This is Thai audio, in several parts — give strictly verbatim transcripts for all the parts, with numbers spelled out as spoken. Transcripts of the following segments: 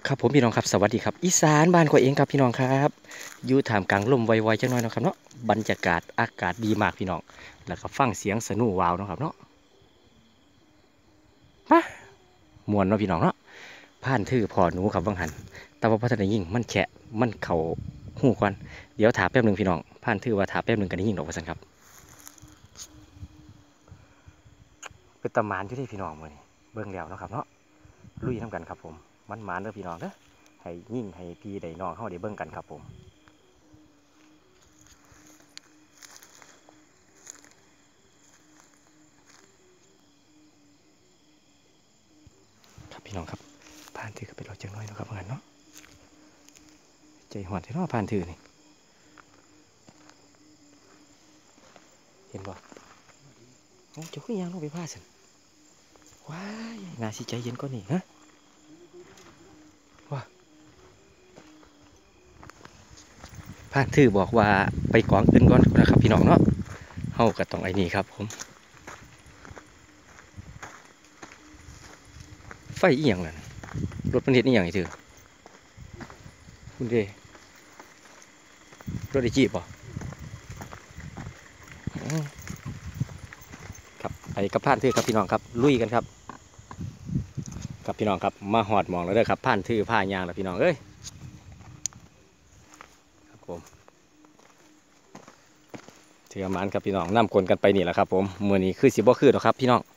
ครับผมพี่น้องครับสวัสดีครับอีสานบ้านข้อยเองครับพี่น้องครับอยู่ท่ามกลางลมไวๆจังหน่อยนะครับเนาะบรรยากาศอากาศดีมากพี่น้องแล้วก็ฟังเสียงสนุวาวนะครับเนาะมามวนเนาะพี่น้องเนาะผ่านทื่อพ่อหนูครับบางหันแต่ว่าพัฒนายิ่งมันแฉะมันเข่าหูก่อนเดี๋ยวถาแป๊บหนึ่งพี่น้องผ่านทื่อว่าถาแป๊บหนึ่งกันได้ยิ่งดอกว่าสันครับเป็นตำมานอยู่ที่พี่น้องมือนี่เบิ่งแล้วนะครับเนาะลุยทำกันครับผมมันมานเด้อพี่น้องเด้อให้ยิ่งให้พี่ได้น้องเขาได้เบิ่งกันครับผมครับพี่น้องครับผ่านถือก็เป็นรถจังน้อยนะครับเพื่อนเนาะใจหอดที่เนาะผ่านถือนี่เห็นบ่โอ้จะขึ้นยังลงไปพาสันว้ายน่าสิใจเย็นก็นี่ฮะว่าผ่านถือบอกว่าไปกองอื่นก่อนนะครับพี่น้องเนาะเฮาก็ต้องไอ้นี่ครับผมไฟอีหยังล่ะรถมันเห็นอีหยังไอ้ถือคุณเดรถไอจีบบ่ครับไปกับผ่านถือครับพี่น้องครับลุยกันครับกับพี่น้องครับมาหอดมองแล้วเด้อครับผ่านถือผ้ายางแล้วพี่น้องเอ้ยครับผมเถือมันครับพี่น้องนำกลกันไปนี่แหละครับผมมือนี้คือสิบ่คือหรอกครับพี่น้อง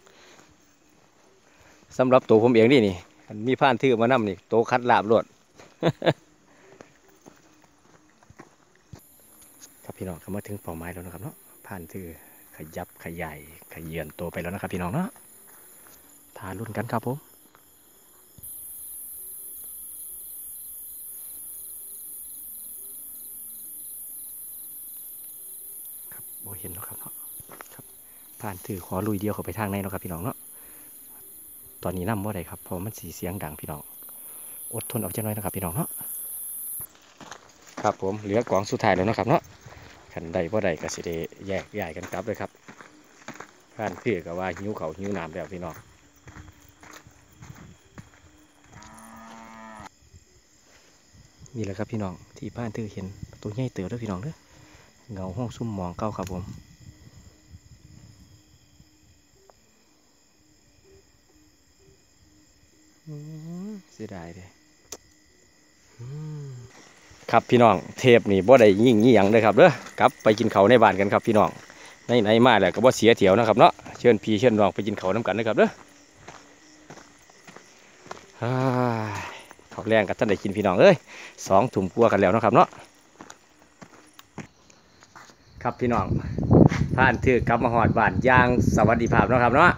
สำหรับตัวผมเองนี่นี่มีผ่านถือมานำนี่โตคัดลาบรวด ครับพี่น้องเข้ามาถึงเป้าหมายแล้วนะครับเนาะผ่านถือขยับขยายขยื่นตัวไปแล้วนะครับพี่น้องเนาะทารุ่นกันครับผมครับโบเห็นแล้วครับเนาะครับผ่านถือขอลุยเดียวเข้าไปทางในนะครับพี่น้องเนาะตอนนี้นำว่าไรครับเพราะมันสีเสียงดังพี่น้องอดทนเอาใจน้อยนะครับพี่น้องเนาะครับผมเหลือกองสุดท้ายแล้วนะครับเนาะขันใดว่าใดก็สิได้แยกย้ายกันกลับเลยครับผ่านถือกับว่าหิวเขาหิวน้ำแล้วพี่น้องนี่แหละครับพี่น้องที่ผ่านถือเห็นตัวใหญ่เติบด้วยพี่น้องเด้อเงาห้องซุ่มมองเก้าครับผมเสียดายเลยครับพี่น้องเทปนี่บ่ได้ยิ่งยี่หยังเลยครับเด้อกลับไปกินเขาในบ้านกันครับพี่น้องในไหนมาแล้วก็บ่เสียเถียวนะครับเนาะเชิญพี่เชิญน้องไปกินเขาน้ำกันนะครับเด้อเขาแรงกับท่านได้กินพี่น้องเอ้ยสองถุ่มกลัวกันแล้วนะครับเนาะครับพี่น้องผ่านถือกลับมาหอดบ้านย่างสวัสดิภาพนะครับเนาะ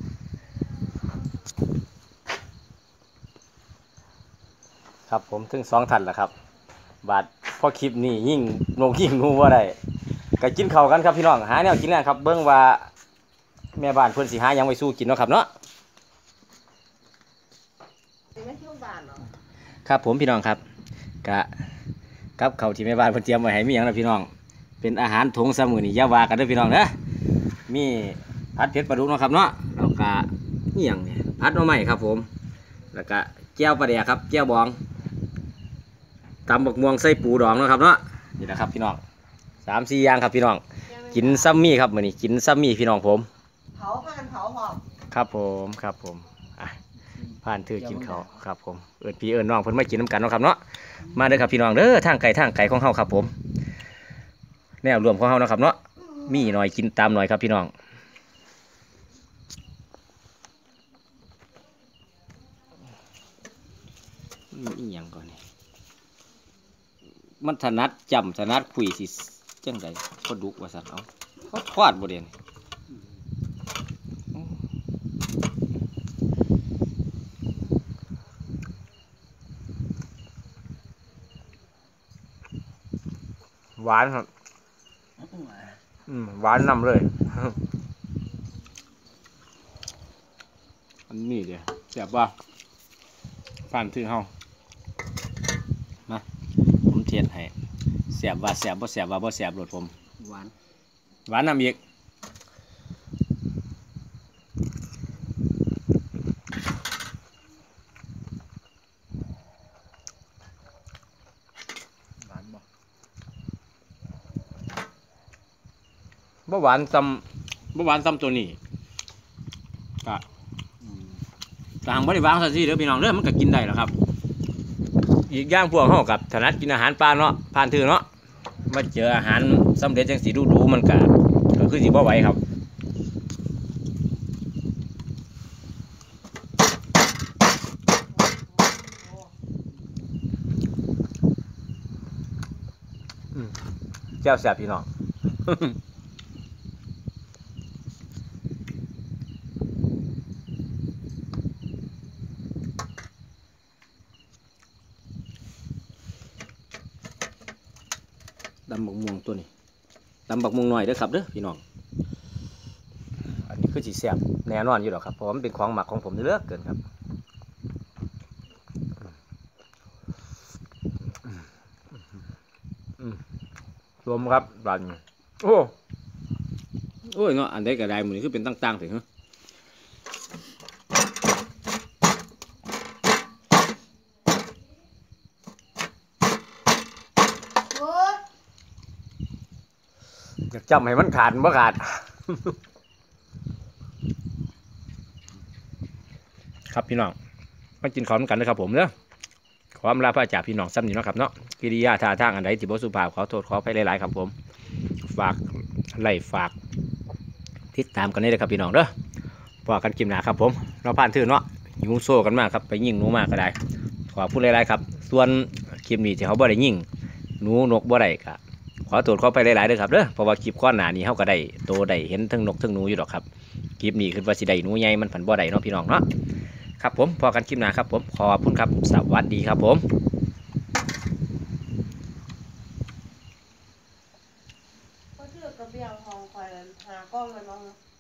ครับผมถึงสองทันแล้วครับบาดพอคลิปนี้ยิ่งโนยิ่งงูว่าได้ก็กินข้าวกันครับพี่น้องหาแนวกินแล้วครับเบิ้งว่าแม่บ้านเพื่อนสิหายังไปสู้กินเนาะครับเนาะครับผมพี่น้องครับกะกับเขาที่แม่บ้านเพื่อนเตรียมไว้ให้มีอย่างนะพี่น้องเป็นอาหารถงสมุนนี่ยาวากันด้วยพี่น้องเด้อมีผัดเผ็ดปลาดุกเนาะครับเนาะแล้วก็นี่อย่างนี้ผัดหน่อไม้ครับผมแล้วก็แก้วปลาแดกครับแก้วบองตำบักม่วงใส่ปูดองเนาะครับเนาะนี่แหละครับพี่น้องสามสี่อย่างครับพี่น้องกินซัมมี่ครับมื้อนี้กินซัมมี่พี่น้องผมเผาผ่านเผาหอมครับผมครับผมอ่ะผ่านถือกินเขาครับผมเอิญพี่เอิญน้องเพิ่นมากินน้ำกันเนาะครับเนาะมาเด้อครับพี่น้องเด้อทางไก่ทางไก่ของเฮาครับผมแนวรวมของเฮานะครับเนาะมีหน่อยกินตามหน่อยครับพี่น้องอีหยังก่อนนี่มันถนัดจำถนัดคุยสิจังไดพอดุกว่าสันเอาเขาทอดบ่เด่นหวานครับอืมหวานนำเลยอันนี้เดี๋ยวแซ่บป่ะผ่านถือเฮามาผมเทียนให้แซ่บว่าแซ่บบ่แซ่บว่าบ่แซ่บรสผมหวานหวานนำอีกบ่หวานซ้ำบ่หวานซ้ำตัวนี้ก็ต่างบ่ได้วางซะสิเด้อพี่น้องเด้อมันก็กินได้แล้วครับอีกอย่างพวกเฮากับถนัดกินอาหารปลาเนาะผ่านถือเนาะมาเจออาหารสำเร็จจังสีดูๆมันก็ก็คือสิบ่ไหวครับแจ่วแซ่บพี่น้อง ตำบักม่วงตัวนี้ตำบักม่วงหน่อยเด้อครับเด้อพี่น้องอันนี้คือสีแซ่บแน่นอนอยู่หรอกครับเพราะมันเป็นของหมักของผมเลือกเกินครับรวมครับรันโอ้โอ้ยเนาะอันใดก็ได้หมือนี้คือเป็นตั้งๆถึงฮะอยากจำให้มันขาดบ่ขาด ครับพี่น้องมากินข้าวกันนะครับผมเนาะขออำลาพระจากพี่น้องซ้ำนี่เนาะครับเนาะกิริยาท่าทางอันใดที่บ่สุภาพขอโทษขออภัยหลายๆครับผมฝากไล่ฝากติดตามกันได้เลยครับพี่น้องเด้อพอกันกินหนาครับผมเราผ่านถือเนาะยิงโซ่กันมากครับไปยิงหนูมากก็ได้ขอพูดหลายๆครับส่วนคลิปนี้ที่เขาบ่ได้ยิงหนูนกบ่ได้ก็ขอตรวจเข้าไปหลายๆด้วยครับเด้อเพราะว่าคลิปก้อนหนานี้เขาก็ได้โตได้เห็นทั้งนกทั้งหนูอยู่ดอกครับคลิปนี้คือว่าสิได้หนูใหญ่มันผันบ่ได้เนาะพี่น้องเนาะครับผมพอกันคลิปหนาครับผมขอบคุณครับสวัสดีครับผมก็ชื่อกระเบียงทองคอยหากล้องมันบ้าง